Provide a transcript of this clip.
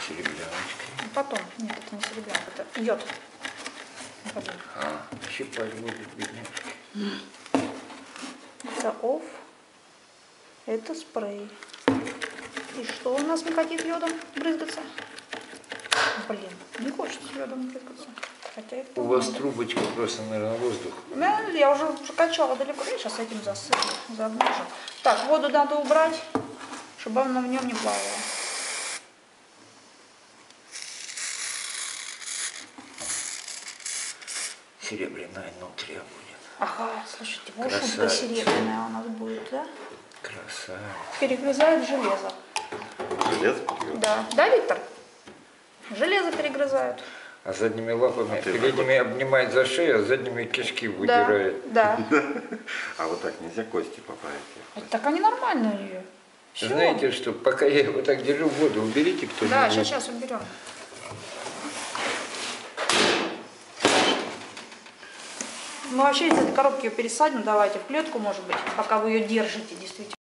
Серебряночкой. Потом. Нет, это не серебрянка, это йод. Щипать будет, бедняжки. Это оф. Это спрей. И что у нас не хотит йодом брызгаться? Блин, не хочет йодом брызгаться. Хотя это У вас трубочка просто, наверное, воздух. Да, я уже качала далеко. Я сейчас этим засыплю, замажу. Так, воду надо убрать, чтобы она в нем не плавала. Серебряная нутрия будет. Ага, слушайте, вот шутка серебряная у нас будет, да? Красавица. Перегрызает железо. Железо? Да. Да, Виктор? Железо перегрызают. А задними лапами, передними обнимает за шею, а задними кишки Да, выдирает. да. А вот так нельзя кости поправить. Так они нормальные у нее. Всё. Знаете что, пока я его так держу, воду уберите кто-нибудь. Да, сейчас уберем. Мы вообще из этой коробки ее пересадим, давайте в клетку, может быть, пока вы ее держите, действительно.